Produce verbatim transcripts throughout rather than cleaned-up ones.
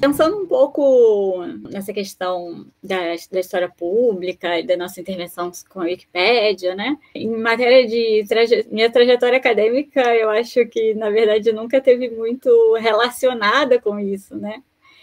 pensando um pouco nessa questão da, da história pública e da nossa intervenção com a Wikipédia, né? Em matéria de traje... minha trajetória acadêmica, eu acho que, na verdade, nunca teve muito relacionada com isso, né?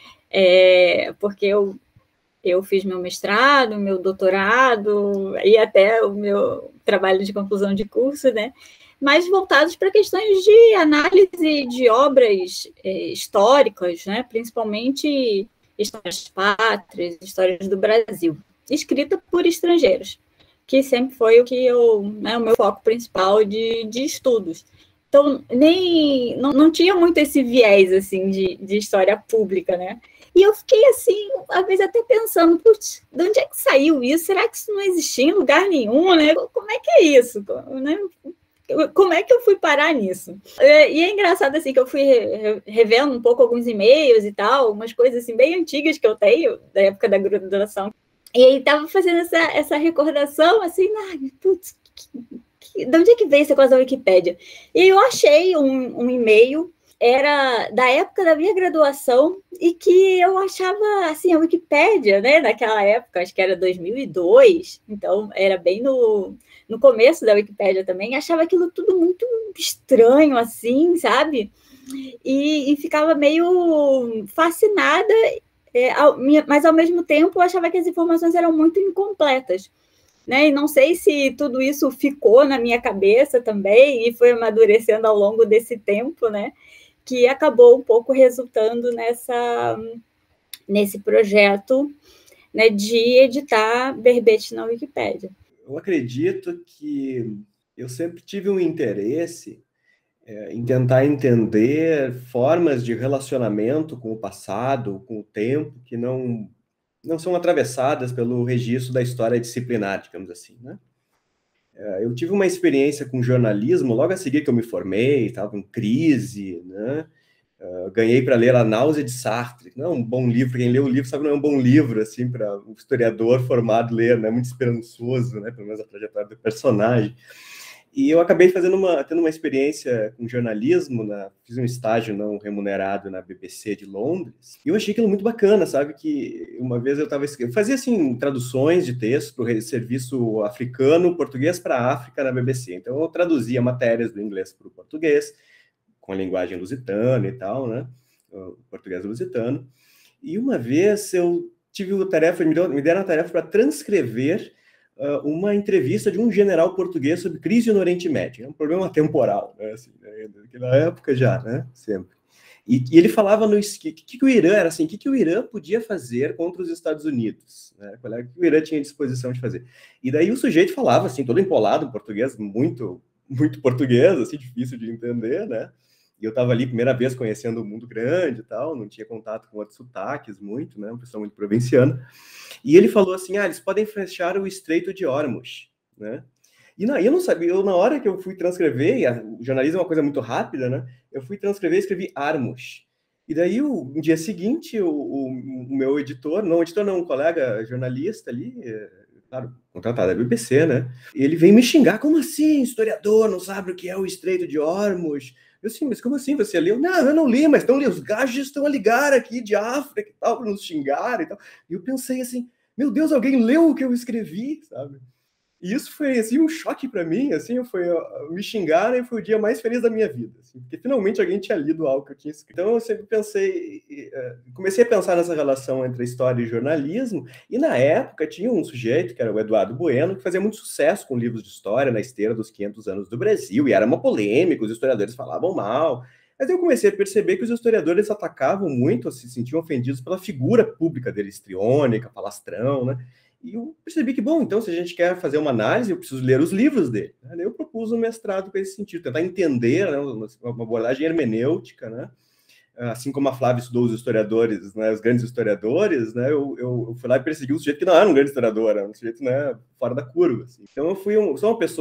É, porque eu, eu fiz meu mestrado, meu doutorado e até o meu trabalho de conclusão de curso, né? Mas voltados para questões de análise de obras é, históricas, né? Principalmente histórias pátrias, histórias do Brasil, escrita por estrangeiros, que sempre foi o que eu, né, o meu foco principal de, de estudos. Então, nem, não, não tinha muito esse viés assim, de, de história pública, né? E eu fiquei assim, às vezes até pensando, putz, de onde é que saiu isso? Será que isso não existia em lugar nenhum, né? Como é que é isso? Né? Como é que eu fui parar nisso? E é engraçado assim que eu fui revendo um pouco alguns e-mails e tal, umas coisas assim bem antigas que eu tenho, da época da graduação. E aí estava fazendo essa, essa recordação, assim, ah, putz, que, que, de onde é que veio essa coisa da Wikipédia? E eu achei um, um e-mail, era da época da minha graduação, e que eu achava, assim, a Wikipédia, né, naquela época, acho que era dois mil e dois, então era bem no... no começo da Wikipédia também, achava aquilo tudo muito estranho, assim, sabe? E, e ficava meio fascinada, é, ao, mas ao mesmo tempo eu achava que as informações eram muito incompletas, né? E não sei se tudo isso ficou na minha cabeça também e foi amadurecendo ao longo desse tempo, né? Que acabou um pouco resultando nessa, nesse projeto, né, de editar verbete na Wikipédia. Eu acredito que eu sempre tive um interesse é, em tentar entender formas de relacionamento com o passado, com o tempo, que não, não são atravessadas pelo registro da história disciplinar, digamos assim, né? É, eu tive uma experiência com jornalismo logo a seguir que eu me formei, estava em crise, né? Uh, ganhei para ler A Náusea de Sartre, não é um bom livro, quem lê o livro sabe que não é um bom livro, assim, para um historiador formado ler, né, muito esperançoso, né, pelo menos a trajetória do personagem. E eu acabei fazendo uma, tendo uma experiência com jornalismo, na, fiz um estágio não remunerado na B B C de Londres, e eu achei aquilo muito bacana, sabe, que uma vez eu estava, eu fazia, assim, traduções de texto para o serviço africano, português para a África na B B C, então eu traduzia matérias do inglês para o português, com a linguagem lusitana e tal, né? O português lusitano. E uma vez eu tive a tarefa, me, deu, me deram a tarefa para transcrever uh, uma entrevista de um general português sobre crise no Oriente Médio. É um problema temporal, né? Assim, né? Naquela época já, né? Sempre. E, e ele falava no que, que, que o Irã era assim, o que, que o Irã podia fazer contra os Estados Unidos, né? Qual era o que o Irã tinha disposição de fazer. E daí o sujeito falava assim, todo empolado, em português muito, muito português, assim, difícil de entender, né? E eu estava ali, primeira vez, conhecendo o mundo grande e tal, não tinha contato com outros sotaques muito, né? Uma pessoa muito provinciana. E ele falou assim, ah, eles podem fechar o Estreito de Hormuz, né? E na, eu não sabia, eu, na hora que eu fui transcrever, e a, o jornalismo é uma coisa muito rápida, né? Eu fui transcrever e escrevi Armos. E daí, o, no dia seguinte, o, o, o meu editor, não editor não, um colega jornalista ali, claro, contratado da B B C, né? Ele veio me xingar, como assim, historiador, não sabe o que é o Estreito de Hormuz? Eu assim, mas como assim, você leu? Não, eu não li, mas estão ali, os gajos estão a ligar aqui de África e tal, para nos xingar e tal. E eu pensei assim, meu Deus, alguém leu o que eu escrevi, sabe? E isso foi, assim, um choque para mim, assim, foi, me xingaram e foi o dia mais feliz da minha vida, assim, porque finalmente alguém tinha lido algo que eu tinha escrito. Então eu sempre pensei, comecei a pensar nessa relação entre a história e jornalismo, e na época tinha um sujeito, que era o Eduardo Bueno, que fazia muito sucesso com livros de história na esteira dos quinhentos anos do Brasil, e era uma polêmica, os historiadores falavam mal, mas eu comecei a perceber que os historiadores atacavam muito, se sentiam ofendidos pela figura pública dele, histriônica, palastrão, né? E eu percebi que, bom, então, se a gente quer fazer uma análise, eu preciso ler os livros dele. Né? Eu propus um mestrado com esse sentido, tentar entender, né, uma abordagem hermenêutica, né? Assim como a Flávia estudou os historiadores, né, os grandes historiadores, né, eu, eu, eu fui lá e persegui um sujeito que não era um grande historiador, era um sujeito, né, fora da curva. Assim. Então, eu fui um, sou uma pessoa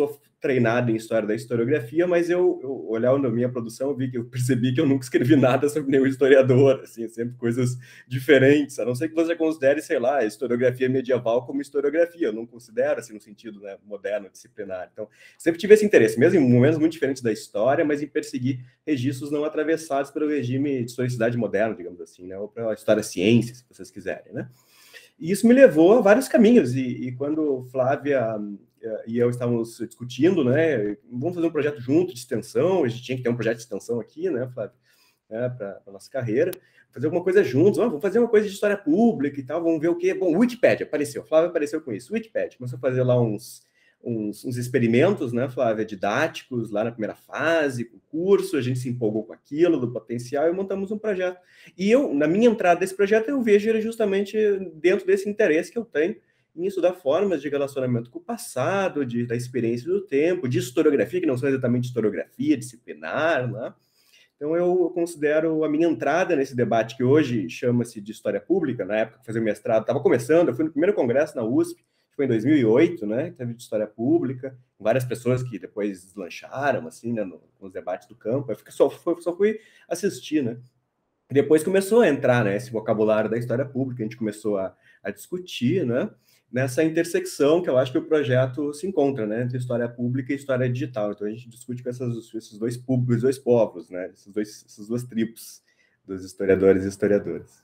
treinado em história da historiografia, mas eu, eu olhando a minha produção, eu vi que eu percebi que eu nunca escrevi nada sobre nenhum historiador, assim, sempre coisas diferentes, a não ser que você considere, sei lá, a historiografia medieval como historiografia, eu não considero, assim, no sentido, né, moderno, disciplinar. Então, sempre tive esse interesse, mesmo em momentos muito diferentes da história, mas em perseguir registros não atravessados pelo regime de historicidade moderna, digamos assim, né, ou pela história-ciência, se vocês quiserem, né. E isso me levou a vários caminhos, e, e quando Flávia e eu estávamos discutindo, né, vamos fazer um projeto junto de extensão, a gente tinha que ter um projeto de extensão aqui, né, Flávia, né, para a nossa carreira, fazer alguma coisa juntos, oh, vamos fazer uma coisa de história pública e tal, vamos ver o que. Bom, o Wikipedia apareceu, Flávia apareceu com isso, o Wikipedia, começou a fazer lá uns, uns, uns experimentos, né, Flávia, didáticos, lá na primeira fase, com o curso, a gente se empolgou com aquilo, do potencial, e montamos um projeto. E eu, na minha entrada desse projeto, eu vejo ele justamente dentro desse interesse que eu tenho em estudar formas de relacionamento com o passado, de, da experiência do tempo, de historiografia, que não são exatamente historiografia disciplinar, né? Então, eu considero a minha entrada nesse debate, que hoje chama-se de História Pública, na época que eu fazia o mestrado, estava começando, eu fui no primeiro congresso na U S P, que foi em dois mil e oito, né, teve de História Pública, várias pessoas que depois deslancharam, assim, né, no, nos debates do campo, eu só, só fui assistir, né. Depois começou a entrar, né, esse vocabulário da história pública, a gente começou a, a discutir, né, nessa intersecção que eu acho que o projeto se encontra, né, entre história pública e história digital. Então a gente discute com essas, esses dois públicos, dois povos, né, esses dois, essas duas tribos dos historiadores e historiadoras.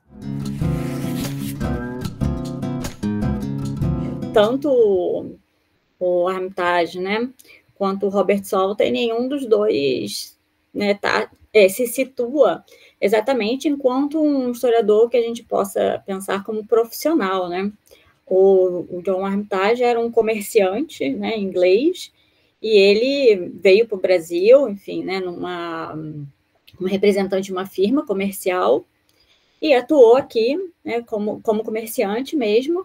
Tanto o Armitage, né, quanto o Robert Salter, nenhum dos dois, né, tá, é, se situa exatamente enquanto um historiador que a gente possa pensar como profissional, né. O, o John Armitage era um comerciante, né, inglês, e ele veio para o Brasil, enfim, né, numa uma representante de uma firma comercial, e atuou aqui, né, como, como comerciante mesmo,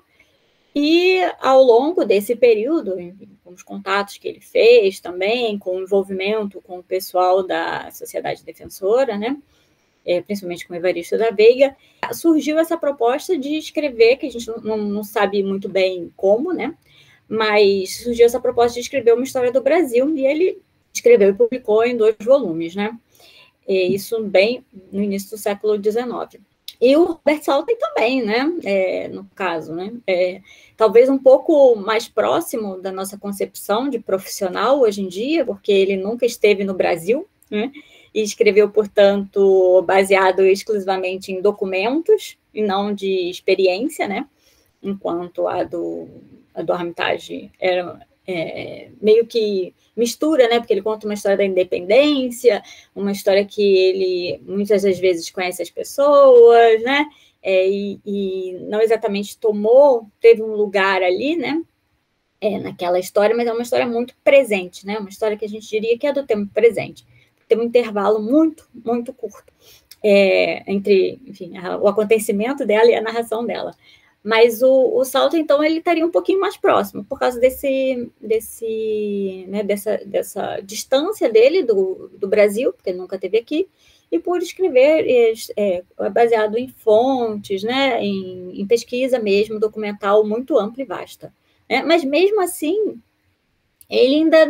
e ao longo desse período, enfim, com os contatos que ele fez também, com o envolvimento com o pessoal da Sociedade Defensora, né, é, principalmente com o Evaristo da Veiga, surgiu essa proposta de escrever, que a gente não, não sabe muito bem como, né, mas surgiu essa proposta de escrever uma história do Brasil, e ele escreveu e publicou em dois volumes, né, e isso bem no início do século dezenove. E o Robert Salter também, né, é, no caso, né, é, talvez um pouco mais próximo da nossa concepção de profissional hoje em dia, porque ele nunca esteve no Brasil, né, e escreveu, portanto, baseado exclusivamente em documentos e não de experiência, né, enquanto a do, a do Armitage era é, meio que mistura, né, porque ele conta uma história da independência, uma história que ele muitas das vezes conhece as pessoas, né, é, e, e não exatamente tomou, teve um lugar ali, né, é, naquela história, mas é uma história muito presente, né, uma história que a gente diria que é do tempo presente. Tem um intervalo muito, muito curto é, entre, enfim, a, o acontecimento dela e a narração dela. Mas o, o Salter, então, ele estaria um pouquinho mais próximo, por causa desse, desse, né, dessa, dessa distância dele do, do Brasil, porque ele nunca esteve aqui, e por escrever é, baseado em fontes, né, em, em pesquisa mesmo, documental muito ampla e vasta. Né? Mas, mesmo assim, ele ainda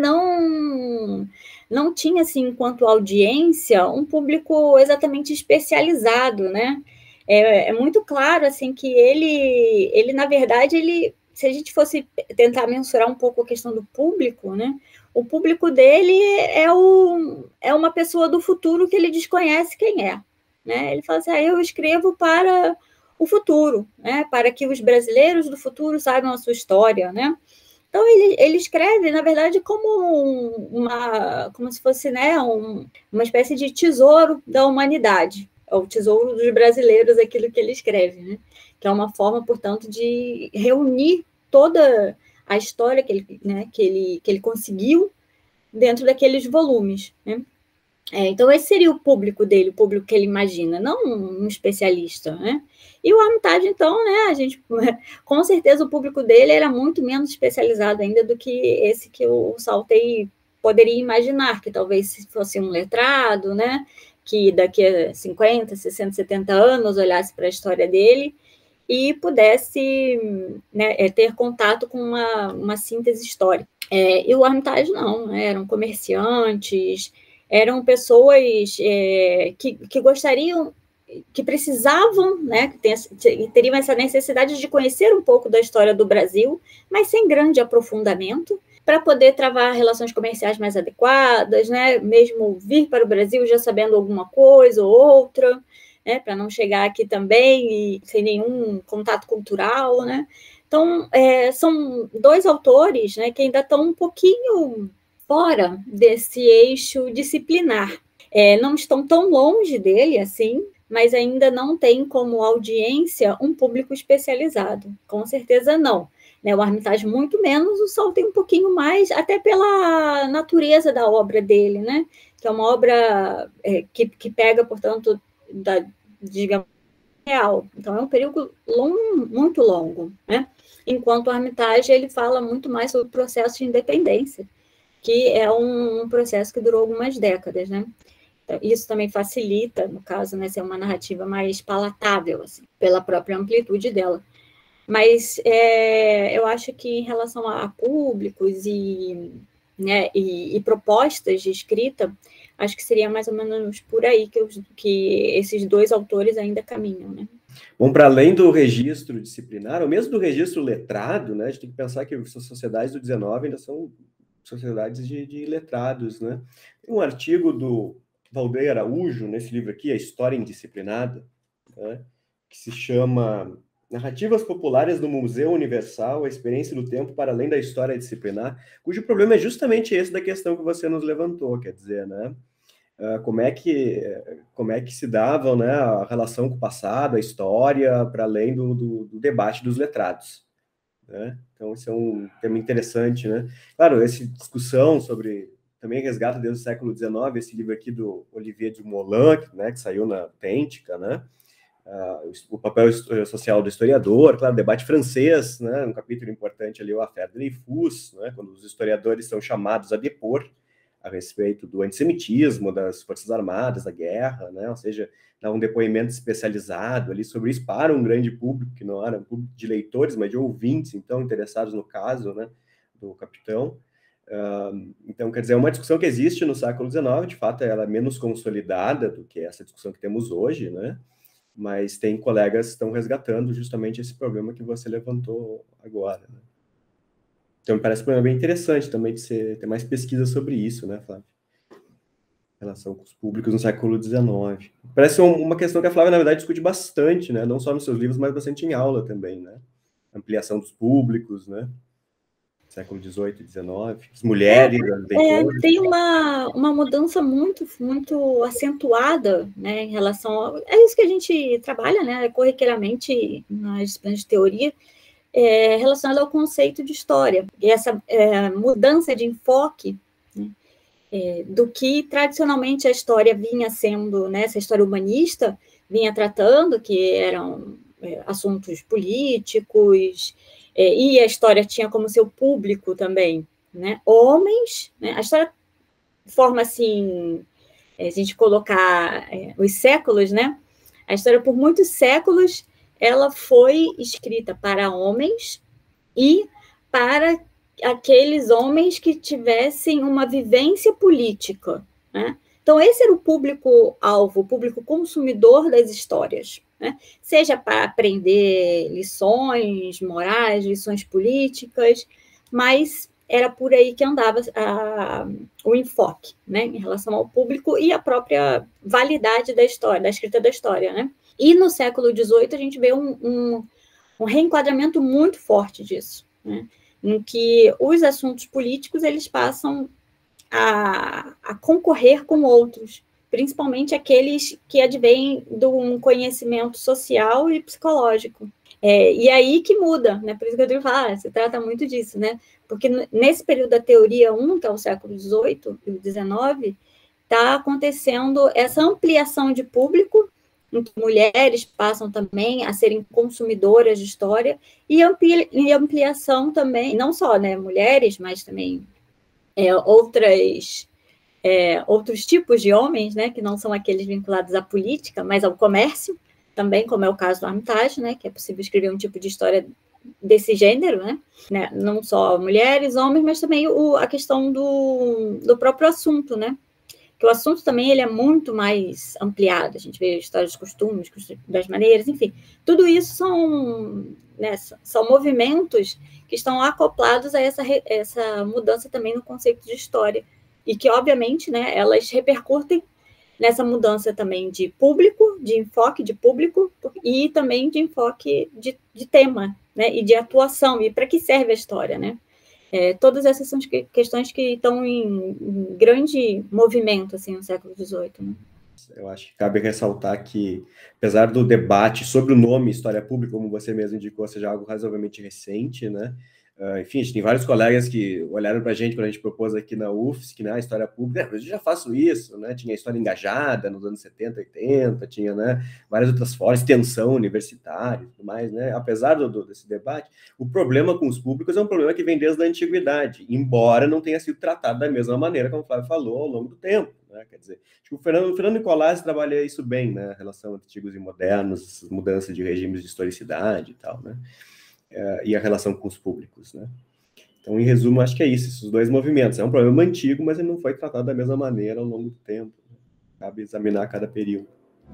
não, não tinha, assim, enquanto audiência, um público exatamente especializado, né? É, é muito claro, assim, que ele, ele, na verdade, ele, se a gente fosse tentar mensurar um pouco a questão do público, né? O público dele é, o, é uma pessoa do futuro que ele desconhece quem é, né? Ele fala assim, ah, eu escrevo para o futuro, né? Para que os brasileiros do futuro saibam a sua história, né? Então, ele, ele escreve, na verdade, como uma, como se fosse, né, um, uma espécie de tesouro da humanidade, é o tesouro dos brasileiros, aquilo que ele escreve, né? Que é uma forma, portanto, de reunir toda a história que ele, né, que ele, que ele conseguiu dentro daqueles volumes, né? É, então, esse seria o público dele, o público que ele imagina, não um especialista, né? E o Armitage, então, né, a gente, com certeza o público dele era muito menos especializado ainda do que esse que o Salter poderia imaginar, que talvez fosse um letrado, né, que daqui a cinquenta, sessenta, setenta anos olhasse para a história dele e pudesse, né, ter contato com uma, uma síntese histórica. É, e o Armitage não, né? Eram comerciantes, eram pessoas é, que, que gostariam, que precisavam, né, que teriam essa necessidade de conhecer um pouco da história do Brasil, mas sem grande aprofundamento, para poder travar relações comerciais mais adequadas, né, mesmo vir para o Brasil já sabendo alguma coisa ou outra, né, para não chegar aqui também e sem nenhum contato cultural, né. Então, é, são dois autores, né, que ainda estão um pouquinho fora desse eixo disciplinar. É, não estão tão longe dele assim, mas ainda não tem como audiência um público especializado. Com certeza não. Né? O Armitage, muito menos, o Sol tem um pouquinho mais, até pela natureza da obra dele, né? Que é uma obra é, que, que pega, portanto, da, digamos, real. Então, é um período longo, muito longo, né? Enquanto o Armitage, ele fala muito mais sobre o processo de independência, que é um, um processo que durou algumas décadas, né? Isso também facilita, no caso, né, ser uma narrativa mais palatável, assim, pela própria amplitude dela. Mas é, eu acho que em relação a públicos e, né, e, e propostas de escrita, acho que seria mais ou menos por aí que, os, que esses dois autores ainda caminham, né? Bom, para além do registro disciplinar, ou mesmo do registro letrado, né, a gente tem que pensar que as sociedades do dezenove ainda são sociedades de, de letrados, né? Tem um artigo do Valdeir Araújo, nesse livro aqui, A História Indisciplinada, né, que se chama Narrativas Populares no Museu Universal, a experiência do tempo para além da história disciplinar, cujo problema é justamente esse da questão que você nos levantou, quer dizer, né? Uh, como é que como é que se davam, né, a relação com o passado, a história, para além do, do, do debate dos letrados, né? Então, isso é um tema interessante, né? Claro, essa discussão sobre, também resgata desde o século dezenove, esse livro aqui do Olivier de Moulin, né, que saiu na Autêntica, né? Uh, o papel social do historiador, claro, debate francês, né, um capítulo importante ali, o Affaire Dreyfus, né, quando os historiadores são chamados a depor a respeito do antissemitismo, das Forças Armadas, da guerra, né? Ou seja, dá um depoimento especializado ali sobre isso para um grande público, que não era um público de leitores, mas de ouvintes, então, interessados no caso, né, do capitão. Uh, então, quer dizer, é uma discussão que existe no século dezenove, de fato, ela é menos consolidada do que essa discussão que temos hoje, né? Mas tem colegas que estão resgatando justamente esse problema que você levantou agora, né? Então, me parece um problema bem interessante também de ser, ter mais pesquisa sobre isso, né, Flávio? Em relação com os públicos no século dezenove. Parece um, uma questão que a Flávia, na verdade, discute bastante, né? Não só nos seus livros, mas bastante em aula também, né? Ampliação dos públicos, né? Século dezoito e dezenove. As mulheres, é, as leitoras. É, tem uma, uma mudança muito, muito acentuada, né, em relação a... É isso que a gente trabalha, né, corriqueiramente nas disciplinas de teoria, É, relacionado ao conceito de história. E essa é, mudança de enfoque, né, é, do que tradicionalmente a história vinha sendo, né, essa história humanista vinha tratando, que eram é, assuntos políticos, é, e a história tinha como seu público também, né, homens, né, a história forma assim, a gente colocar é, os séculos, né, a história por muitos séculos ela foi escrita para homens e para aqueles homens que tivessem uma vivência política, né? Então, esse era o público-alvo, o público consumidor das histórias, né? Seja para aprender lições morais, lições políticas, mas era por aí que andava a, o enfoque, né? Em relação ao público e a própria validade da história, da escrita da história, né? E no século dezoito a gente vê um, um, um reenquadramento muito forte disso, né? Em que os assuntos políticos eles passam a, a concorrer com outros, principalmente aqueles que advêm de um conhecimento social e psicológico. É, e aí que muda, né? Por isso que eu digo, ah, se trata muito disso, né? Porque nesse período da teoria um, que é o século dezoito e o dezenove, está acontecendo essa ampliação de público, em que mulheres passam também a serem consumidoras de história, e, ampli e ampliação também, não só, né, mulheres, mas também é, outras, é, outros tipos de homens, né, que não são aqueles vinculados à política, mas ao comércio, também, como é o caso do Armitage, né, que é possível escrever um tipo de história desse gênero, né? né? Não só mulheres, homens, mas também o, a questão do, do próprio assunto, né? Que o assunto também ele é muito mais ampliado. A gente vê histórias dos costumes, das maneiras, enfim. Tudo isso são, né, são movimentos que estão acoplados a essa, essa mudança também no conceito de história. E que, obviamente, né, elas repercutem nessa mudança também de público, de enfoque de público e também de enfoque de, de tema, né, e de atuação. E para que serve a história, né? É, todas essas são que, questões que estão em, em grande movimento assim, no século dezoito. Né? Eu acho que cabe ressaltar que, apesar do debate sobre o nome História Pública, como você mesmo indicou, seja algo razoavelmente recente, né? Uh, enfim, a gente tem vários colegas que olharam para a gente quando a gente propôs aqui na U F S C, né, a história pública, eu já faço isso, né? Tinha a história engajada nos anos setenta, oitenta, tinha, né, várias outras formas, extensão universitária e tudo mais, né? Apesar do, do, desse debate, o problema com os públicos é um problema que vem desde a antiguidade, embora não tenha sido tratado da mesma maneira, como o Flávio falou, ao longo do tempo, né? Quer dizer, acho que o Fernando, o Fernando Nicolás trabalha isso bem, né? A relação entre antigos e modernos, essas mudanças de regimes de historicidade e tal, né? Uh, e a relação com os públicos, né? Então, em resumo, acho que é isso, esses dois movimentos. É um problema antigo, mas ele não foi tratado da mesma maneira ao longo do tempo. Cabe examinar cada período.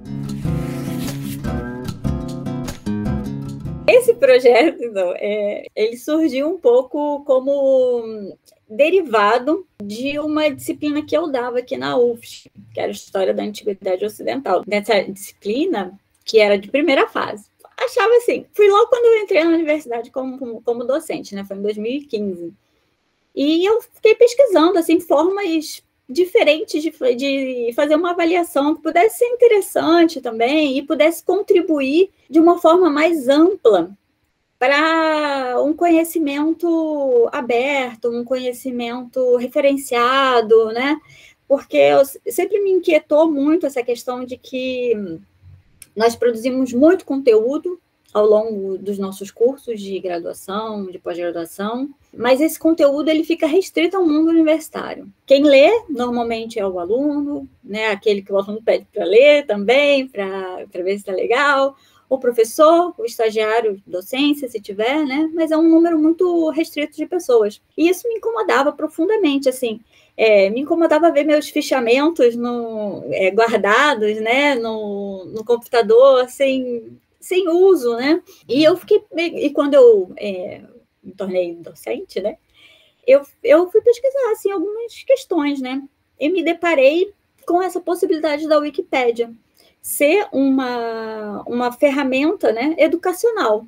Esse projeto, então, é, ele surgiu um pouco como derivado de uma disciplina que eu dava aqui na U F S C, que era História da Antiguidade Ocidental. Nessa disciplina, que era de primeira fase. Achava assim, fui logo quando eu entrei na universidade como, como, como docente, né? Foi em dois mil e quinze. E eu fiquei pesquisando, assim, formas diferentes de, de fazer uma avaliação que pudesse ser interessante também e pudesse contribuir de uma forma mais ampla para um conhecimento aberto, um conhecimento referenciado, né? Porque eu, sempre me inquietou muito essa questão de que nós produzimos muito conteúdo ao longo dos nossos cursos de graduação, de pós-graduação, mas esse conteúdo ele fica restrito ao mundo universitário. Quem lê, normalmente, é o aluno, né, aquele que o aluno pede para ler também, para ver se está legal, o professor, o estagiário, docência, se tiver, né, mas é um número muito restrito de pessoas. E isso me incomodava profundamente, assim, É, me incomodava ver meus fichamentos no, é, guardados, né, no, no computador sem, sem uso, né? E eu fiquei e quando eu é, me tornei docente, né, eu, eu fui pesquisar assim algumas questões, né? E me deparei com essa possibilidade da Wikipédia ser uma uma ferramenta, né, educacional.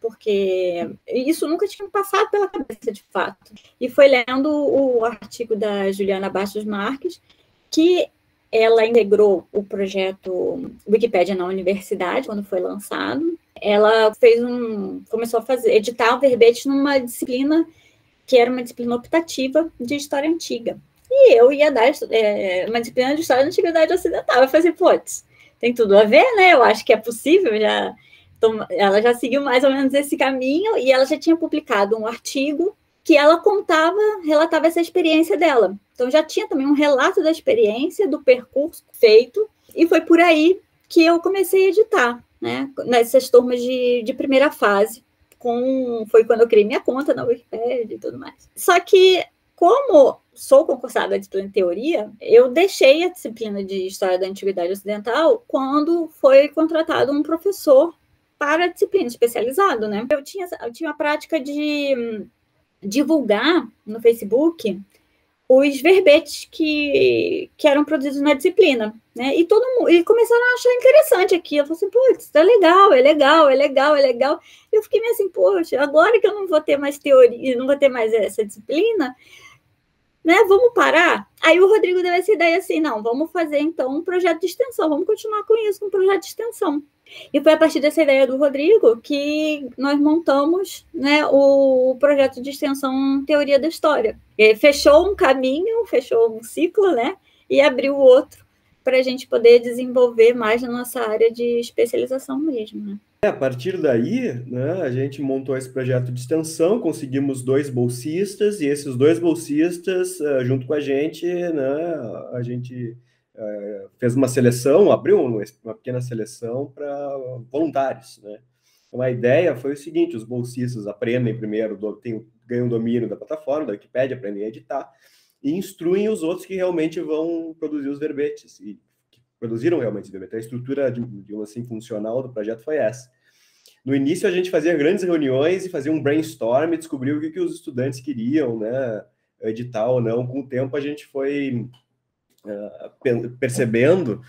Porque isso nunca tinha passado pela cabeça, de fato. E foi lendo o artigo da Juliana Bastos Marques, que ela integrou o projeto Wikipédia na universidade, quando foi lançado. Ela fez um, começou a fazer, editar o verbete numa disciplina que era uma disciplina optativa de História Antiga. E eu ia dar é, uma disciplina de História da Antiguidade Ocidental. Eu falei, putz, tem tudo a ver, né? Eu acho que é possível, já... Então, ela já seguiu mais ou menos esse caminho e ela já tinha publicado um artigo que ela contava, relatava essa experiência dela. Então, já tinha também um relato da experiência, do percurso feito, e foi por aí que eu comecei a editar, né? Nessas turmas de, de primeira fase. Com, foi quando eu criei minha conta na Wikipédia e tudo mais. Só que, como sou concursada de disciplina de teoria, eu deixei a disciplina de História da Antiguidade Ocidental quando foi contratado um professor para a disciplina especializado, né? Eu tinha, eu tinha a prática de hum, divulgar no Facebook os verbetes que, que eram produzidos na disciplina, né? E todo mundo, e começaram a achar interessante aquilo. Eu falei assim, putz, é legal, é legal, é legal, é legal. E eu fiquei meio assim, poxa, agora que eu não vou ter mais teoria, não vou ter mais essa disciplina, né? Vamos parar? Aí o Rodrigo deu essa ideia assim, não, vamos fazer então um projeto de extensão, vamos continuar com isso, com um projeto de extensão. E foi a partir dessa ideia do Rodrigo que nós montamos, né, o projeto de extensão Teoria da História. E fechou um caminho, fechou um ciclo, né, e abriu outro para a gente poder desenvolver mais na nossa área de especialização mesmo. Né? É, a partir daí, né, a gente montou esse projeto de extensão, conseguimos dois bolsistas, e esses dois bolsistas, uh, junto com a gente, né, a gente... Uh, fez uma seleção, abriu uma pequena seleção para voluntários, né? Então, a ideia foi o seguinte, os bolsistas aprendem primeiro, tem, ganham domínio da plataforma, da Wikipédia, aprendem a editar, e instruem os outros que realmente vão produzir os verbetes, e que produziram realmente os verbetes. A estrutura, de, de assim, funcional do projeto foi essa. No início, a gente fazia grandes reuniões e fazia um brainstorm, e descobriu o que, que os estudantes queriam, né, editar ou não. Com o tempo, a gente foi uh, percebendo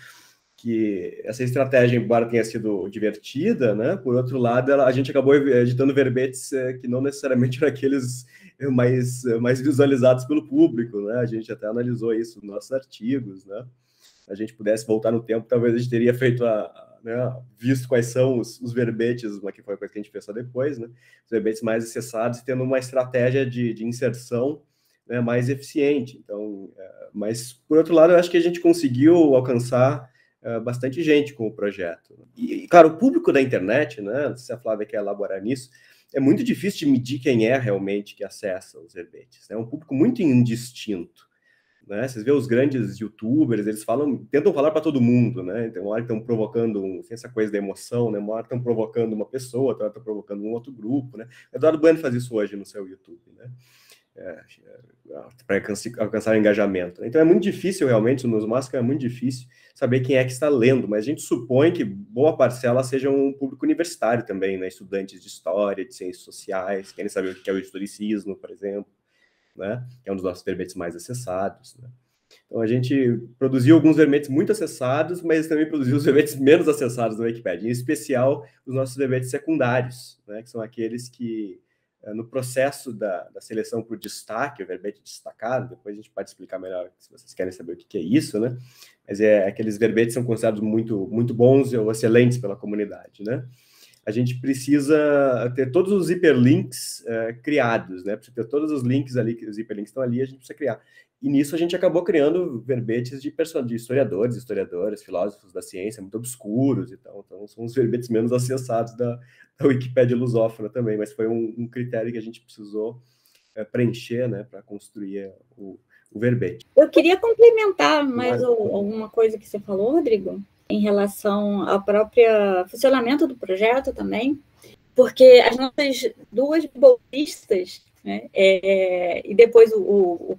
que essa estratégia, embora tenha sido divertida, né, por outro lado, ela, a gente acabou editando verbetes eh, que não necessariamente eram aqueles mais, mais visualizados pelo público, né, a gente até analisou isso nos nossos artigos, né, se a gente pudesse voltar no tempo, talvez a gente teria feito a, a né, visto quais são os, os verbetes, uma que foi a coisa que a gente fez só depois, né, os verbetes mais acessados, tendo uma estratégia de, de inserção, né, mais eficiente. Então, é, mas, por outro lado, eu acho que a gente conseguiu alcançar Uh, bastante gente com o projeto. E, claro, o público da internet, né, se a Flávia quer elaborar nisso, é muito difícil de medir quem é realmente que acessa os verbetes. É um público muito indistinto. Né? Vocês vê os grandes youtubers, eles falam, tentam falar para todo mundo, né? Então, uma hora estão provocando um, essa coisa da emoção, né? Uma hora estão provocando uma pessoa, outra hora estão provocando um outro grupo, né? Eduardo Bueno faz isso hoje no seu YouTube, né? É, para alcançar o engajamento. Então é muito difícil realmente, nos mostra é muito difícil saber quem é que está lendo, mas a gente supõe que boa parcela seja um público universitário também, né? Estudantes de história, de ciências sociais, querem saber o que é o historicismo, por exemplo, né? Que é um dos nossos verbetes mais acessados, né? Então a gente produziu alguns verbetes muito acessados, mas também produziu os verbetes menos acessados na Wikipédia, em especial os nossos verbetes secundários, né? Que são aqueles que no processo da, da seleção por destaque, o verbete destacado, depois a gente pode explicar melhor se vocês querem saber o que, que é isso, né? Mas é, aqueles verbetes são considerados muito, muito bons ou excelentes pela comunidade, né? A gente precisa ter todos os hiperlinks uh, criados, né? Precisa ter todos os links ali, que os hiperlinks estão ali, a gente precisa criar. E nisso a gente acabou criando verbetes de, de historiadores, historiadoras, filósofos da ciência, muito obscuros e tal. Então, são os verbetes menos acessados da, da Wikipédia lusófona também, mas foi um, um critério que a gente precisou uh, preencher, né, para construir o, o verbete. Eu queria complementar mais alguma coisa que você falou, Rodrigo, em relação ao próprio funcionamento do projeto também, porque as nossas duas bolsistas, né, é, e depois o, o,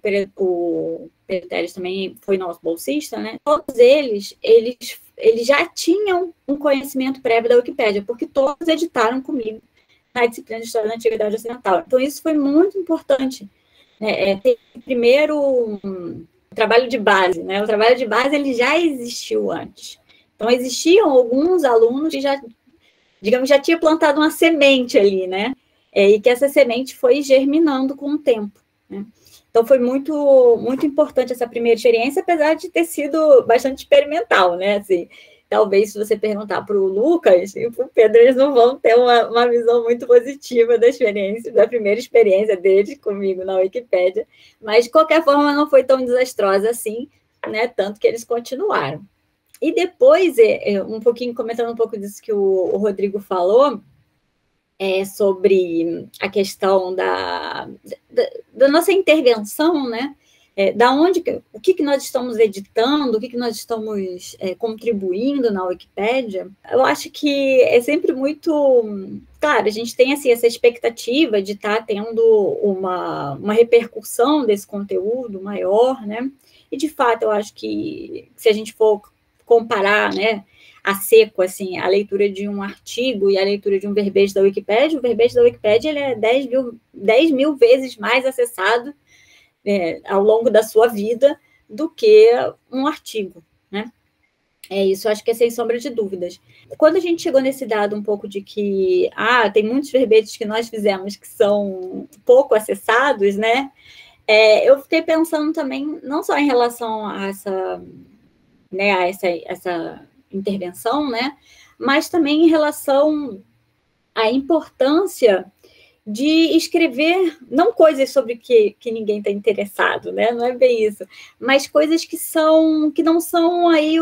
o Pedro também foi nosso bolsista, né, todos eles, eles, eles já tinham um conhecimento prévio da Wikipédia, porque todos editaram comigo na disciplina de História da Antiguidade Ocidental. Então, isso foi muito importante. Né, é, ter primeiro um trabalho de base, né? O trabalho de base ele já existiu antes. Então, existiam alguns alunos que já, digamos, já tinha plantado uma semente ali, né? É, e que essa semente foi germinando com o tempo, né? Então, foi muito, muito importante essa primeira experiência, apesar de ter sido bastante experimental, né? Assim, talvez, se você perguntar para o Lucas e para o Pedro, eles não vão ter uma, uma visão muito positiva da experiência, da primeira experiência deles comigo na Wikipédia, mas, de qualquer forma, não foi tão desastrosa assim, né? Tanto que eles continuaram. E depois, um pouquinho, comentando um pouco disso que o, o Rodrigo falou, é, sobre a questão da, da, da nossa intervenção, né? É, da onde, o que, que nós estamos editando, o que, que nós estamos é, contribuindo na Wikipédia, eu acho que é sempre muito... Claro, a gente tem assim, essa expectativa de estar tendo uma, uma repercussão desse conteúdo maior, né? E, de fato, eu acho que se a gente for comparar, né, a seco, assim, a leitura de um artigo e a leitura de um verbete da Wikipédia, o verbete da Wikipédia ele é dez mil, dez mil vezes mais acessado É, ao longo da sua vida do que um artigo, né? É isso, acho que é sem sombra de dúvidas. Quando a gente chegou nesse dado um pouco de que ah, tem muitos verbetes que nós fizemos que são pouco acessados, né? É, eu fiquei pensando também, não só em relação a essa, né, a essa, essa intervenção, né? Mas também em relação à importância de escrever, não coisas sobre que, que ninguém está interessado, né? Não é bem isso, mas coisas que são, que não são aí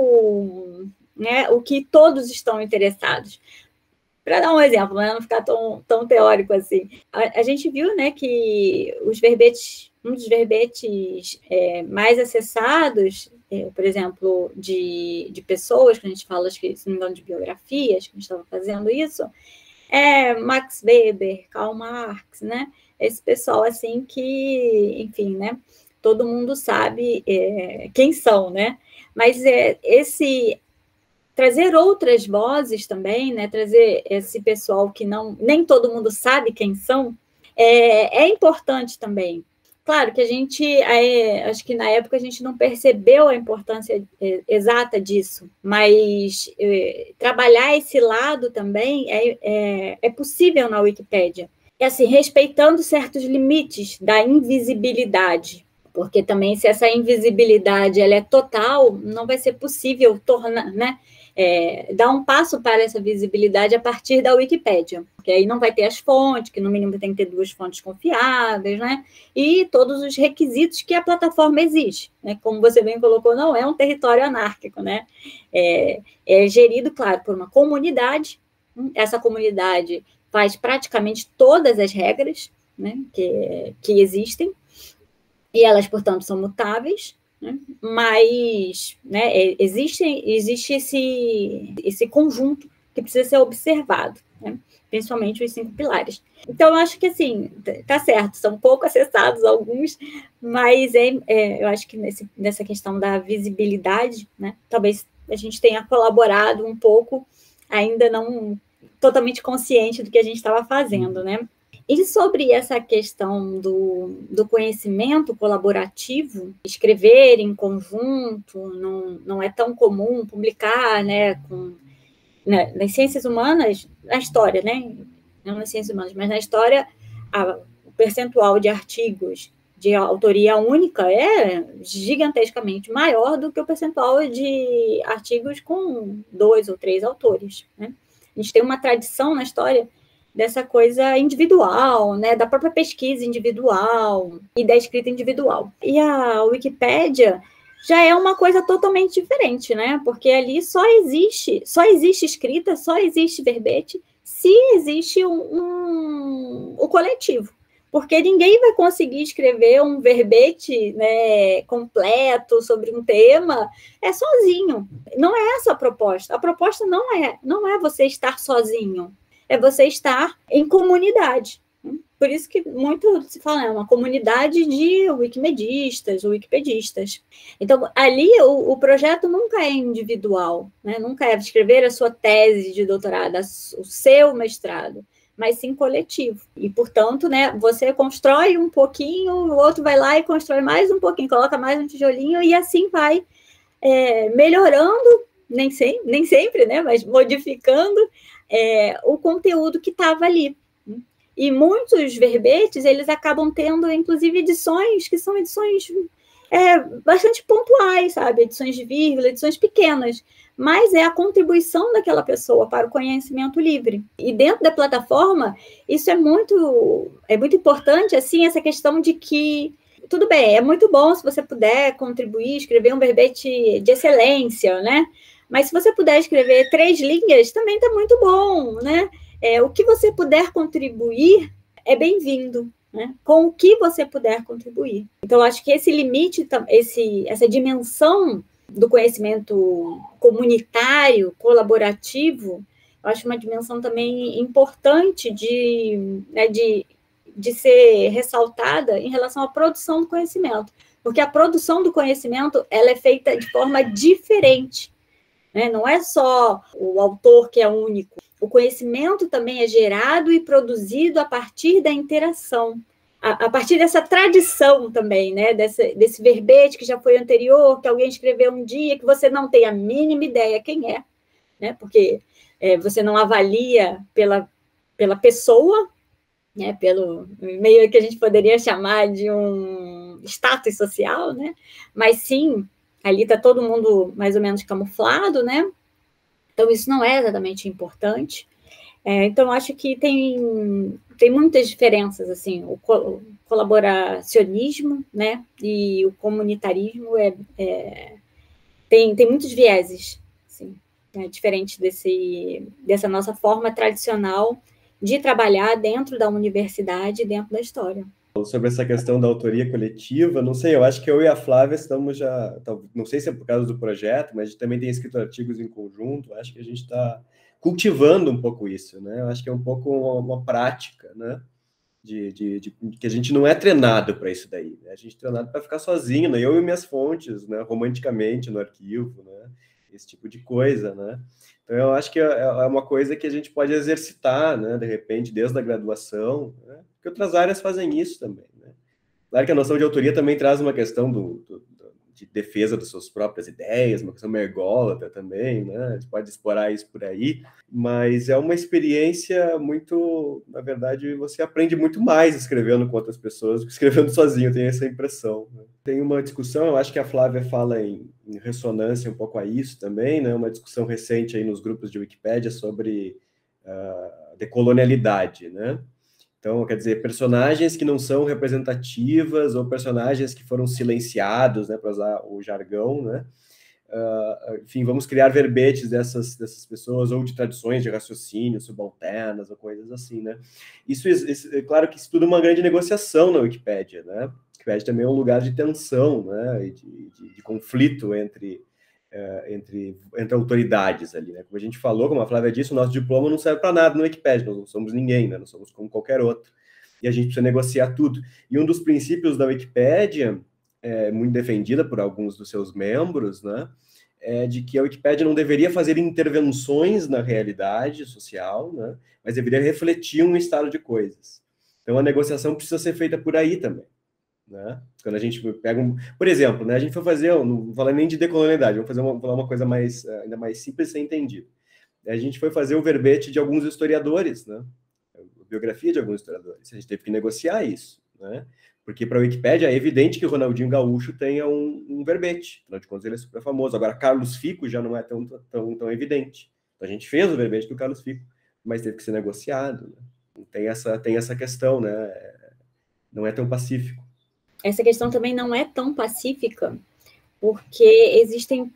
o, né, o que todos estão interessados. Para dar um exemplo, né, não ficar tão, tão teórico assim, a, a gente viu, né, que os verbetes, um dos verbetes é, mais acessados, é, por exemplo, de, de pessoas, que a gente fala, acho que, se não me engano, de biografias, que a gente estava fazendo isso, É, Max Weber, Karl Marx, né? Esse pessoal, assim, que, enfim, né? Todo mundo sabe é, quem são, né? Mas é, esse trazer outras vozes também, né? Trazer esse pessoal que não nem todo mundo sabe quem são, é, é importante também. Claro que a gente, é, acho que na época a gente não percebeu a importância exata disso, mas é, trabalhar esse lado também é, é, é possível na Wikipédia. E assim, respeitando certos limites da invisibilidade, porque também se essa invisibilidade ela é total, não vai ser possível tornar, né, é, dar um passo para essa visibilidade a partir da Wikipédia, porque aí não vai ter as fontes, que no mínimo tem que ter duas fontes confiáveis, né, e todos os requisitos que a plataforma exige, né, como você bem colocou, não é um território anárquico, né, é, é gerido, claro, por uma comunidade, essa comunidade faz praticamente todas as regras, né, que, que existem, e elas, portanto, são mutáveis, né? Mas né, existe, existe esse, esse conjunto que precisa ser observado, né? Principalmente os cinco pilares. Então, eu acho que, assim, tá certo, são pouco acessados alguns, mas é, é, eu acho que nesse, nessa questão da visibilidade, né, talvez a gente tenha colaborado um pouco, ainda não totalmente consciente do que a gente estava fazendo, né? E sobre essa questão do, do conhecimento colaborativo, escrever em conjunto, não, não é tão comum publicar, né, com, né, nas ciências humanas, na história, né, não nas ciências humanas, mas na história, a, o percentual de artigos de autoria única é gigantescamente maior do que o percentual de artigos com dois ou três autores, né? A gente tem uma tradição na história dessa coisa individual, né, da própria pesquisa individual e da escrita individual. E a Wikipédia já é uma coisa totalmente diferente, né, porque ali só existe, só existe escrita, só existe verbete, se existe um, um, o coletivo. Porque ninguém vai conseguir escrever um verbete, né, completo sobre um tema é sozinho. Não é essa a proposta. A proposta não é, não é você estar sozinho. É você estar em comunidade. Por isso que muito se fala, é uma comunidade de wikimedistas, wikipedistas. Então, ali o, o projeto nunca é individual, né? Nunca é escrever a sua tese de doutorado, o seu mestrado, mas sim coletivo. E, portanto, né, você constrói um pouquinho, o outro vai lá e constrói mais um pouquinho, coloca mais um tijolinho, e assim vai é, melhorando, nem sempre, nem sempre, né, mas modificando é, o conteúdo que estava ali. E muitos verbetes, eles acabam tendo, inclusive, edições que são edições é, bastante pontuais, sabe? Edições de vírgula, edições pequenas. Mas é a contribuição daquela pessoa para o conhecimento livre. E dentro da plataforma, isso é muito, é muito importante, assim, essa questão de que, tudo bem, é muito bom se você puder contribuir, escrever um verbete de excelência, né? Mas se você puder escrever três linhas, também está muito bom, né? É, o que você puder contribuir é bem-vindo, né? Com o que você puder contribuir. Então, acho que esse limite, esse, essa dimensão do conhecimento comunitário, colaborativo, eu acho uma dimensão também importante de, né, de, de ser ressaltada em relação à produção do conhecimento. Porque a produção do conhecimento ela é feita de forma diferente. Né? Não é só o autor que é único. O conhecimento também é gerado e produzido a partir da interação, a, a partir dessa tradição também, né? Desse, desse verbete que já foi anterior, que alguém escreveu um dia, que você não tem a mínima ideia quem é, né? Porque é, você não avalia pela, pela pessoa, né? Pelo meio que a gente poderia chamar de um status social, né? Mas sim, ali está todo mundo mais ou menos camuflado, né? Então, isso não é exatamente importante. É, então, acho que tem, tem muitas diferenças, assim, o, co o colaboracionismo, né, e o comunitarismo é, é, tem, tem muitos vieses, assim, né, diferente desse, dessa nossa forma tradicional de trabalhar dentro da universidade e dentro da história. Sobre essa questão da autoria coletiva, não sei, eu acho que eu e a Flávia estamos já, não sei se é por causa do projeto, mas a gente também tem escrito artigos em conjunto, acho que a gente está cultivando um pouco isso, né? Eu acho que é um pouco uma, uma prática, né? De, de, de, que a gente não é treinado para isso daí, né? A gente é treinado para ficar sozinho, né? Eu e minhas fontes, né? Romanticamente no arquivo, né? Esse tipo de coisa, né? Então, eu acho que é, é uma coisa que a gente pode exercitar, né? De repente, desde a graduação, né? Porque outras áreas fazem isso também, né? Claro que a noção de autoria também traz uma questão do, do, do, de defesa das suas próprias ideias, uma questão mergólatra também, né? A gente pode explorar isso por aí, mas é uma experiência muito, na verdade, você aprende muito mais escrevendo com outras pessoas do que escrevendo sozinho, eu tenho essa impressão, né? Tem uma discussão, eu acho que a Flávia fala em, em ressonância um pouco a isso também, né? Uma discussão recente aí nos grupos de Wikipédia sobre uh, decolonialidade, né? Então, quer dizer, personagens que não são representativas ou personagens que foram silenciados, né, para usar o jargão, né? Uh, enfim, vamos criar verbetes dessas, dessas pessoas ou de tradições de raciocínio subalternas ou coisas assim, né? Isso, isso é claro que isso tudo é uma grande negociação na Wikipédia, né? A Wikipédia também é um lugar de tensão, né? E de, de, de conflito entre, uh, entre, entre autoridades ali, né? Como a gente falou, como a Flávia disse, o nosso diploma não serve para nada na Wikipédia, nós não somos ninguém, né? Nós somos como qualquer outro. E a gente precisa negociar tudo. E um dos princípios da Wikipédia, é, muito defendida por alguns dos seus membros, né, é de que a Wikipédia não deveria fazer intervenções na realidade social, né, mas deveria refletir um estado de coisas. Então, a negociação precisa ser feita por aí também, né? Quando a gente pega um... Por exemplo, né, a gente foi fazer, não vou falar nem de decolonialidade, vamos fazer uma, vou falar uma coisa mais, ainda mais simples e ser entendido. A gente foi fazer o verbete de alguns historiadores, né? A biografia de alguns historiadores. A gente teve que negociar isso, né? Porque para a Wikipédia é evidente que o Ronaldinho Gaúcho tenha um, um verbete. Afinal de contas, ele é super famoso. Agora, Carlos Fico já não é tão, tão, tão evidente. Então, a gente fez o verbete do Carlos Fico, mas teve que ser negociado, né? Tem essa, tem essa questão, né? Não é tão pacífico. Essa questão também não é tão pacífica, porque existem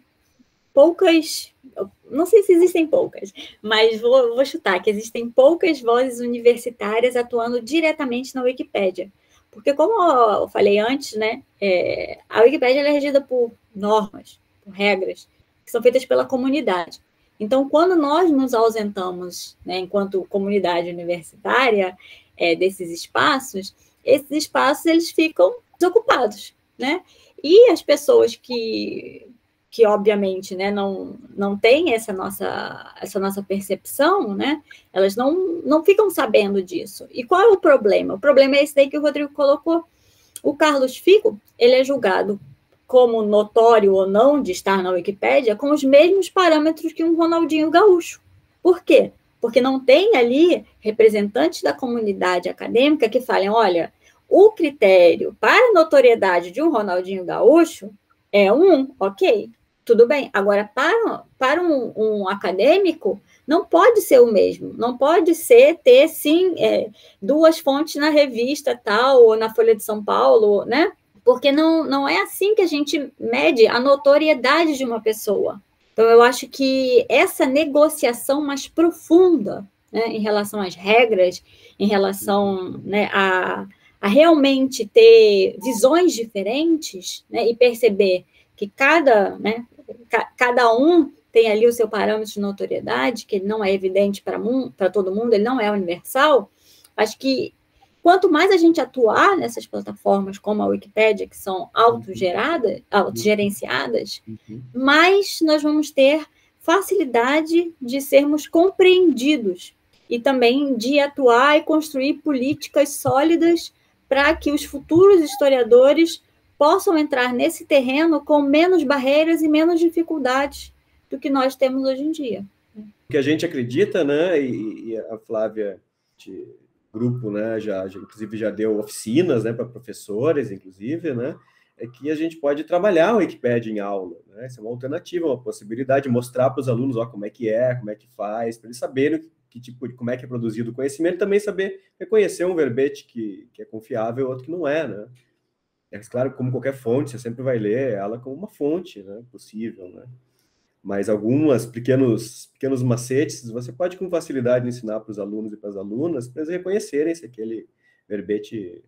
poucas, não sei se existem poucas, mas vou, vou chutar que existem poucas vozes universitárias atuando diretamente na Wikipédia. Porque, como eu falei antes, né, é, a Wikipédia é regida por normas, por regras, que são feitas pela comunidade. Então, quando nós nos ausentamos, né, enquanto comunidade universitária, é, desses espaços, esses espaços eles ficam desocupados, né? E as pessoas que, que obviamente, né, não, não têm essa nossa, essa nossa percepção, né, elas não, não ficam sabendo disso. E qual é o problema? O problema é esse daí que o Rodrigo colocou. O Carlos Fico, ele é julgado como notório ou não de estar na Wikipédia com os mesmos parâmetros que um Ronaldinho Gaúcho. Por quê? Porque não tem ali representantes da comunidade acadêmica que falem, olha, o critério para a notoriedade de um Ronaldinho Gaúcho é um, ok, tudo bem. Agora, para, para um, um acadêmico, não pode ser o mesmo. Não pode ser ter, sim, é, duas fontes na revista tal, ou na Folha de São Paulo, né? Porque não, não é assim que a gente mede a notoriedade de uma pessoa. Então, eu acho que essa negociação mais profunda, né, em relação às regras, em relação, né, a, a realmente ter visões diferentes, né, e perceber que cada, né, ca, cada um tem ali o seu parâmetro de notoriedade, que ele não é evidente para para todo mundo, ele não é universal. Acho que quanto mais a gente atuar nessas plataformas como a Wikipédia, que são autogeradas, autogerenciadas, uhum. mais nós vamos ter facilidade de sermos compreendidos e também de atuar e construir políticas sólidas para que os futuros historiadores possam entrar nesse terreno com menos barreiras e menos dificuldades do que nós temos hoje em dia. O que a gente acredita, né, e, e a Flávia... De... grupo, né, já, já, inclusive já deu oficinas, né, para professores, inclusive, né, é que a gente pode trabalhar a Wikipédia em aula, né, essa é uma alternativa, uma possibilidade de mostrar para os alunos, ó, como é que é, como é que faz, para eles saberem que tipo, como é que é produzido o conhecimento, também saber reconhecer um verbete que, que é confiável e outro que não é, né. É claro, como qualquer fonte, você sempre vai ler ela como uma fonte, né, possível, né. Mas algumas pequenos, pequenos macetes você pode com facilidade ensinar para os alunos e para as alunas para eles reconhecerem se aquele verbete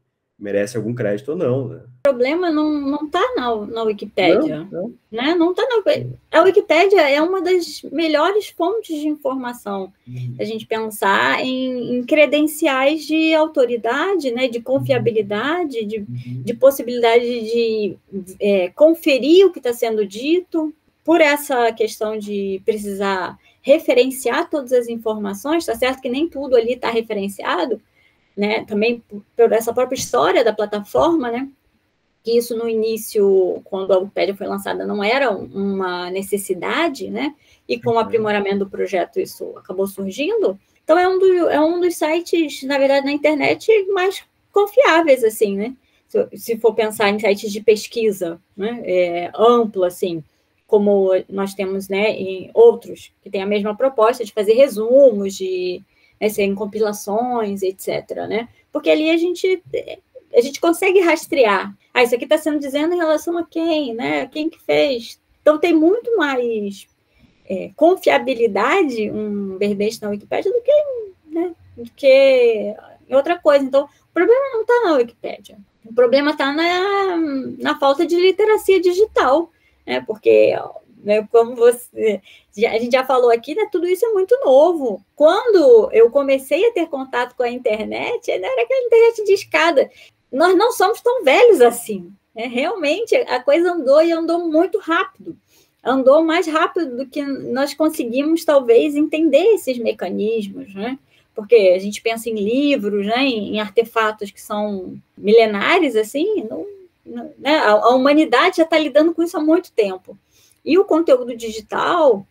merece algum crédito ou não, né? O problema não está na, na Wikipédia. Não, não. Né? Não tá na... A Wikipédia é uma das melhores fontes de informação. Uhum. A gente pensar em, em credenciais de autoridade, né? De confiabilidade, de, uhum. de possibilidade de é, conferir o que está sendo dito, por essa questão de precisar referenciar todas as informações, está certo que nem tudo ali está referenciado, né? Também por essa própria história da plataforma, né? Que isso no início, quando a Wikipédia foi lançada, não era uma necessidade, né? E com o aprimoramento do projeto isso acabou surgindo. Então é um, do, é um dos sites, na verdade, na internet mais confiáveis, assim, né? Se, se for pensar em sites de pesquisa, né? É, ampla, assim, como nós temos, né, em outros que têm a mesma proposta de fazer resumos, de né, serem compilações, etcétera, né? Porque ali a gente... a gente consegue rastrear. Ah, isso aqui está sendo dizendo em relação a quem, né? Quem que fez? Então, tem muito mais é, confiabilidade um verbete na Wikipédia do que, né, do que em outra coisa. Então, o problema não está na Wikipédia. O problema está na, na falta de literacia digital, né? Porque, né, como você... a gente já falou aqui, né, tudo isso é muito novo. Quando eu comecei a ter contato com a internet, não era aquela internet de escada. Nós não somos tão velhos assim. Né? Realmente, a coisa andou e andou muito rápido. Andou mais rápido do que nós conseguimos, talvez, entender esses mecanismos, né? Porque a gente pensa em livros, né? em, em artefatos que são milenares, assim, não, não, né? a, a humanidade já está lidando com isso há muito tempo. E o conteúdo digital...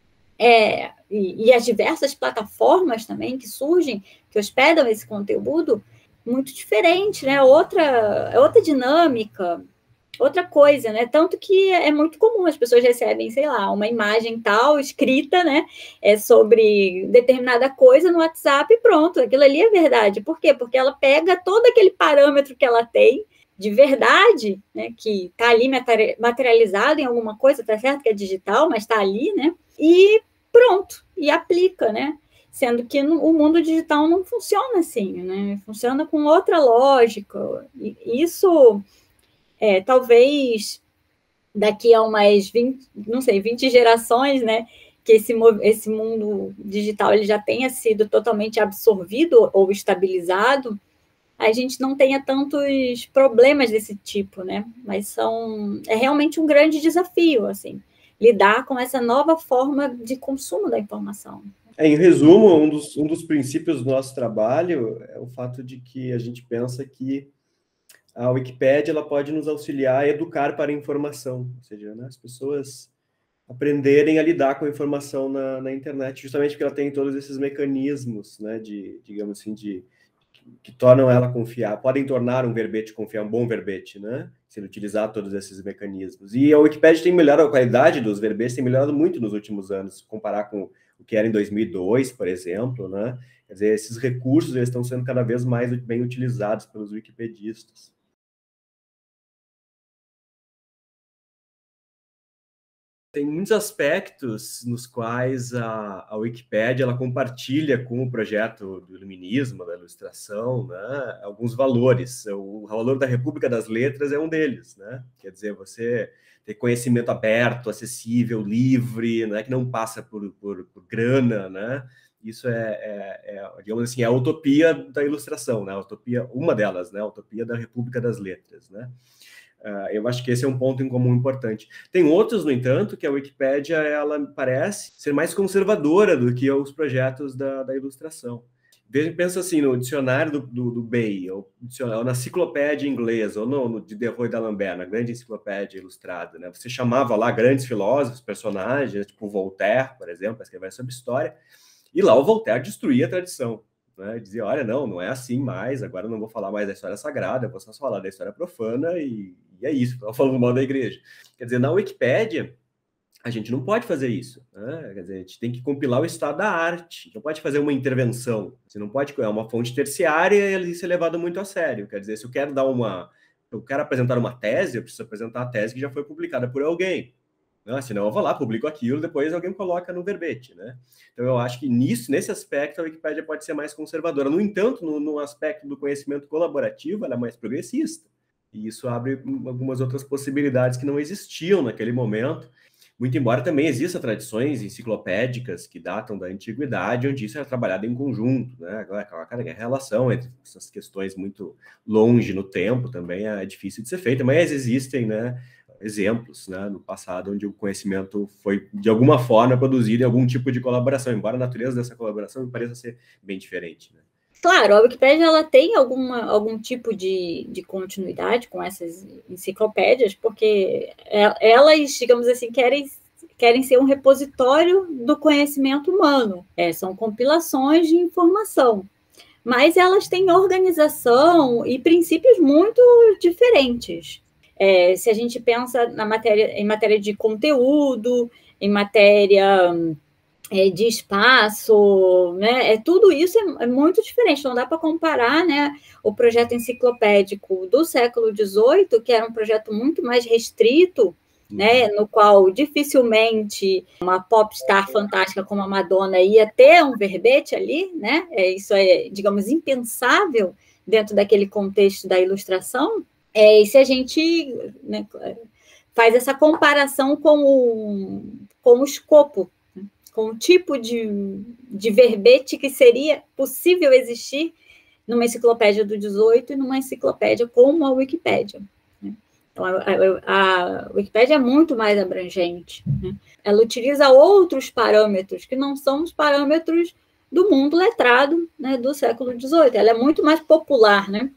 É, e, e as diversas plataformas também que surgem, que hospedam esse conteúdo, muito diferente, né? Outra, outra dinâmica, outra coisa, né? Tanto que é muito comum, as pessoas recebem, sei lá, uma imagem tal, escrita, né? É sobre determinada coisa no WhatsApp e pronto, aquilo ali é verdade. Por quê? Porque ela pega todo aquele parâmetro que ela tem de verdade, né? Que está ali materializado em alguma coisa, tá certo que é digital, mas está ali, né? E pronto, e aplica, né? Sendo que no, o mundo digital não funciona assim, né? Funciona com outra lógica. E isso, é, talvez, daqui a umas vinte, não sei, vinte gerações, né? Que esse, esse mundo digital ele já tenha sido totalmente absorvido ou estabilizado, a gente não tenha tantos problemas desse tipo, né? Mas são, é realmente um grande desafio, assim, lidar com essa nova forma de consumo da informação. É, em resumo, um dos, um dos princípios do nosso trabalho é o fato de que a gente pensa que a Wikipédia ela pode nos auxiliar a educar para a informação, ou seja, né, as pessoas aprenderem a lidar com a informação na, na internet, justamente porque ela tem todos esses mecanismos, né, de, digamos assim, de que tornam ela confiável, podem tornar um verbete confiável, um bom verbete, né? Se ele utilizar todos esses mecanismos. E a Wikipédia tem melhorado, a qualidade dos verbetes tem melhorado muito nos últimos anos, se comparar com o que era em dois mil e dois, por exemplo, né? Quer dizer, esses recursos eles estão sendo cada vez mais bem utilizados pelos wikipedistas. Tem muitos aspectos nos quais a, a Wikipédia ela compartilha com o projeto do iluminismo, da ilustração, né, alguns valores. O valor da República das Letras é um deles, né? Quer dizer, você ter conhecimento aberto, acessível, livre, né, que não passa por, por, por grana, né? Isso é, é, é, digamos assim, a utopia da ilustração, né? A utopia, uma delas, né? A utopia da República das Letras, né? Uh, eu acho que esse é um ponto em comum importante. Tem outros, no entanto, que a Wikipédia ela parece ser mais conservadora do que os projetos da, da ilustração. Veja, pensa assim, no dicionário do, do, do Bay, ou, ou na enciclopédia inglesa, ou no, no de Deroy d'Alembert, na grande enciclopédia ilustrada, né? Você chamava lá grandes filósofos, personagens, tipo Voltaire, por exemplo, para escrever sobre história, e lá o Voltaire destruía a tradição. Né, dizia, olha, não, não é assim mais, agora eu não vou falar mais da história sagrada, eu vou só falar da história profana e, e é isso, estou falando mal da igreja. Quer dizer, na Wikipédia, a gente não pode fazer isso, né? Quer dizer, a gente tem que compilar o estado da arte, não pode fazer uma intervenção, você não pode, é uma fonte terciária e ali ser levado muito a sério. Quer dizer, se eu quero dar uma, eu quero apresentar uma tese, eu preciso apresentar a tese que já foi publicada por alguém. Ah, senão eu vou lá, publico aquilo, depois alguém coloca no verbete, né? Então eu acho que nisso, nesse aspecto a Wikipédia pode ser mais conservadora. No entanto, no, no aspecto do conhecimento colaborativo, ela é mais progressista. E isso abre algumas outras possibilidades que não existiam naquele momento. Muito embora também existam tradições enciclopédicas que datam da antiguidade, onde isso era trabalhado em conjunto, né? Agora, a relação entre essas questões muito longe no tempo também é difícil de ser feita, mas existem, né, exemplos, né, no passado onde o conhecimento foi, de alguma forma, produzido em algum tipo de colaboração, embora a natureza dessa colaboração me pareça ser bem diferente, né? Claro, a Wikipédia ela tem alguma, algum tipo de, de continuidade com essas enciclopédias, porque elas, digamos assim, querem, querem ser um repositório do conhecimento humano. É, são compilações de informação, mas elas têm organização e princípios muito diferentes. É, se a gente pensa na matéria, em matéria de conteúdo, em matéria é, de espaço, né? É, tudo isso é, é muito diferente. Não dá para comparar, né, o projeto enciclopédico do século dezoito, que era um projeto muito mais restrito, né, no qual dificilmente uma popstar fantástica como a Madonna ia ter um verbete ali, né? É, isso é, digamos, impensável dentro daquele contexto da ilustração. É, e se a gente, né, faz essa comparação com o, com o escopo, né, com o tipo de, de verbete que seria possível existir numa enciclopédia do dezoito e numa enciclopédia como a Wikipédia. Né? Então, a, a, a Wikipédia é muito mais abrangente. Né? Ela utiliza outros parâmetros que não são os parâmetros do mundo letrado, né, do século dezoito. Ela é muito mais popular, né?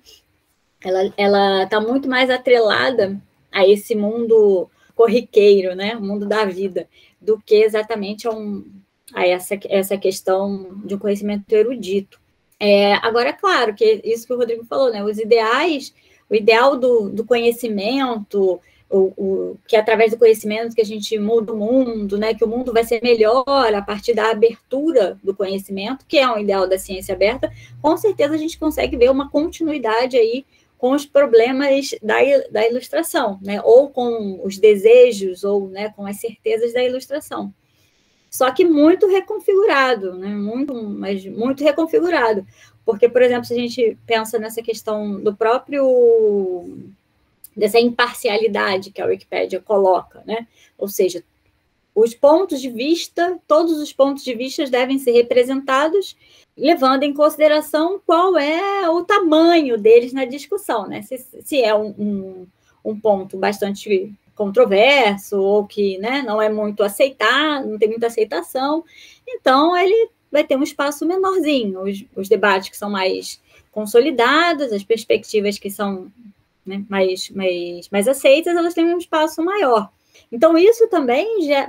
Ela está muito mais atrelada a esse mundo corriqueiro, né, o mundo da vida, do que exatamente a, um, a essa, essa questão de um conhecimento erudito. É, agora, é claro que isso que o Rodrigo falou, né, os ideais, o ideal do, do conhecimento, o, o, que é através do conhecimento que a gente muda o mundo, né, que o mundo vai ser melhor a partir da abertura do conhecimento, que é um ideal da ciência aberta, com certeza a gente consegue ver uma continuidade aí com os problemas da, da ilustração, né? Ou com os desejos, ou, né, com as certezas da ilustração. Só que muito reconfigurado, né? muito, mas muito reconfigurado. Porque, por exemplo, se a gente pensa nessa questão do próprio, dessa imparcialidade que a Wikipédia coloca, né? Ou seja, os pontos de vista, todos os pontos de vista devem ser representados, levando em consideração qual é o tamanho deles na discussão, né? Se, se é um, um, um ponto bastante controverso, ou que, né, não é muito aceitado, não tem muita aceitação, então ele vai ter um espaço menorzinho. Os, os debates que são mais consolidados, as perspectivas que são, né, mais, mais, mais aceitas, elas têm um espaço maior. Então, isso também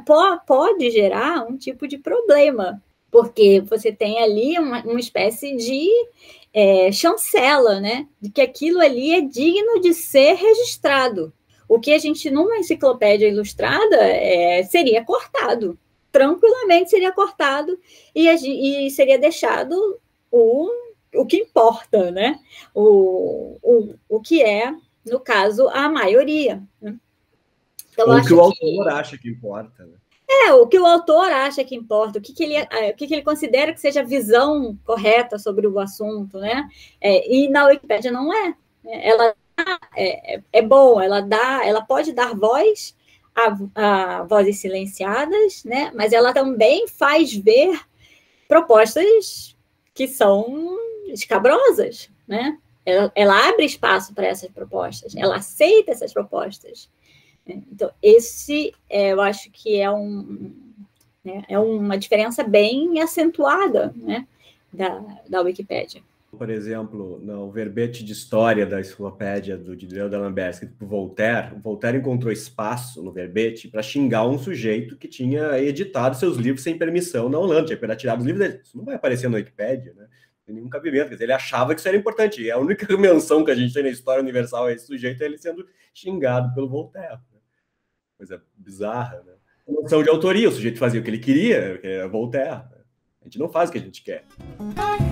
pode gerar um tipo de problema, porque você tem ali uma, uma espécie de é, chancela, né? De que aquilo ali é digno de ser registrado. O que a gente, numa enciclopédia ilustrada, é, seria cortado. Tranquilamente seria cortado e, e seria deixado o, o que importa, né? O, o, o que é, no caso, a maioria, né? Então, Ou o que o autor que... acha que importa, né? É, o que o autor acha que importa, o que, que, ele, o que, que ele considera que seja a visão correta sobre o assunto, né? É, e na Wikipédia não é. Ela é, é bom, ela dá, ela pode dar voz a, a vozes silenciadas, né? Mas ela também faz ver propostas que são escabrosas, né? Ela, ela abre espaço para essas propostas, ela aceita essas propostas. Então, esse, é, eu acho que é, um, né, é uma diferença bem acentuada, né, da, da Wikipédia. Por exemplo, no verbete de história da enciclopédia do Diderot d'Alembert, escrito por Voltaire, Voltaire encontrou espaço no verbete para xingar um sujeito que tinha editado seus livros sem permissão na Holanda, tinha tirado os livros dele. Isso não vai aparecer na Wikipédia, né? Não tem nenhum cabimento. Quer dizer, ele achava que isso era importante. E a única menção que a gente tem na história universal a esse sujeito é ele sendo xingado pelo Voltaire. Coisa bizarra, né? Noção de autoria, o sujeito fazia o que ele queria, que era Voltaire. A gente não faz o que a gente quer.